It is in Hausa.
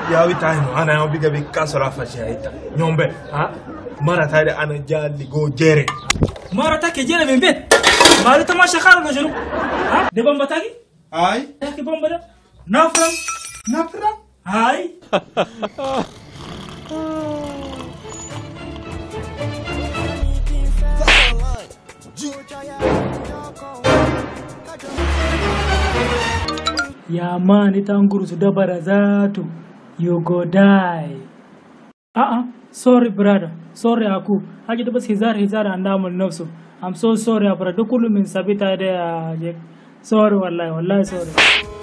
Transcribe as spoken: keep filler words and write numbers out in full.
ya wita hino ana ya biga bi kasara fashi aita nyombe ha mara tare ana jali go jere mara take jere bembe mara ta ma shakara ga jinu ha de bamba taki ai take bamba da nafram nafram ai ya man itanguru su dabara zatu you go die ah uh -uh. sorry brother sorry aku haji da bas hizar hizar andamul nafsu I'm so sorry brother kullu min sabita da sorry wallahi wallahi sorry